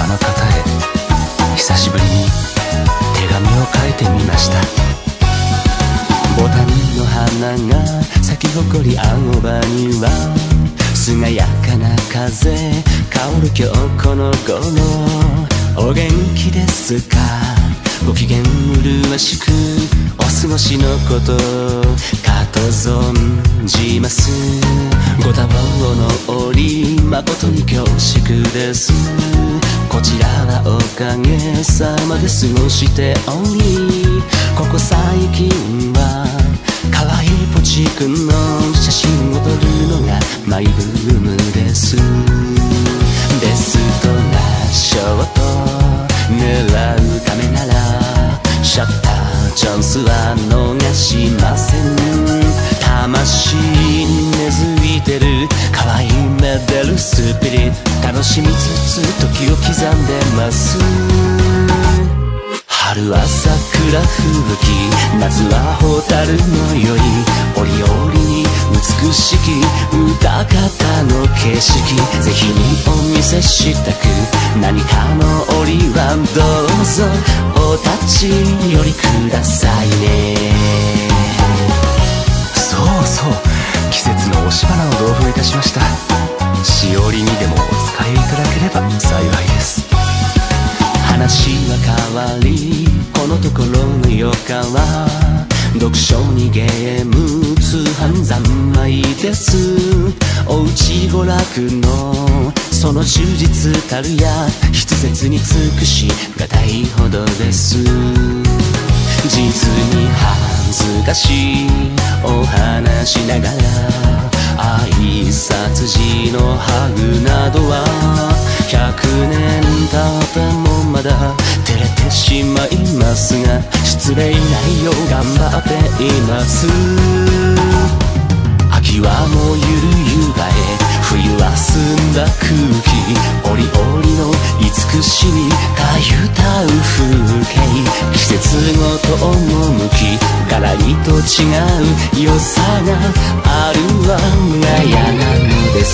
あの方へ久しぶりに手紙を書いてみました。ボタンの花が咲き誇り青葉には涼やかな風香る今日この頃、お元気ですか、ご機嫌麗しくお過ごしのことかと存じます。ご多忙の折誠に恐縮です。こちらはおかげさまで過ごしており、ここ最近は可愛いポチくんの写真を撮るのがマイブームです。ベストなショット狙うためならシャッターチャンスは逃しません。魂に根付いてる可愛いメデルスピリット、楽しみつつ時を刻んでます。春は桜吹雪、夏は蛍のよい、折々に美しき歌方の景色、ぜひにお見せしたく何かの折はどうぞお立ち寄りくださいね。そうそう、季節の押し花を同封いたしました。しおりにでもお使いいただければ幸いです。話は変わりこのところの余暇は読書にゲーム通販三昧です。おうち娯楽のその充実たるや筆舌に尽くしがたいほどです。実に恥ずかしいお話ながら挨拶時のハグなどは100年経ってもまだ照れてしまいますが、失礼ないよう頑張っています。秋はもうゆるゆがえ、冬は澄んだ空気、折々の慈しみたゆたう風景、季節ごと趣がらりと違う良さがある我が家なのです。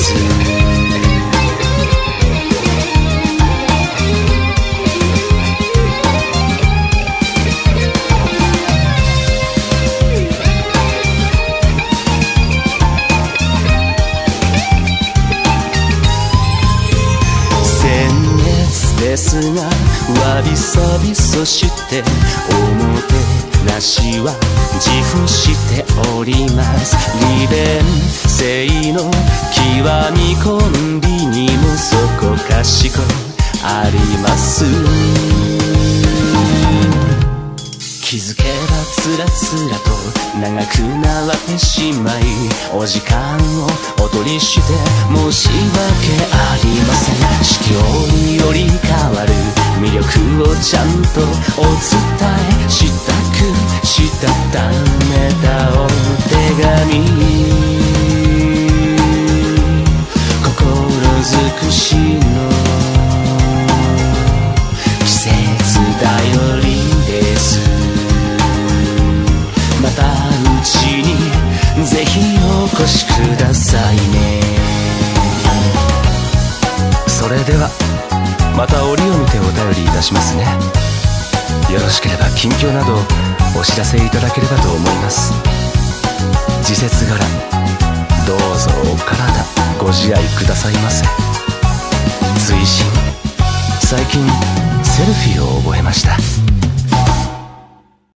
ですがわびさびそしておもてなしは自負しております。利便性の極みコンビニもそこかしこあります。気づけばつらつらと長くなってしまい、お時間をお取りして申し訳ありません。四季折より変わる魅力をちゃんとお伝えしたくしたためたお手紙、心尽くしの季節だよりです。またうちにぜひお越しくださいね。それではまた折を見てお便りいたしますね。よろしければ近況などお知らせいただければと思います。時節柄どうぞお体ご自愛くださいませ。追伸、最近セルフィーを覚えました。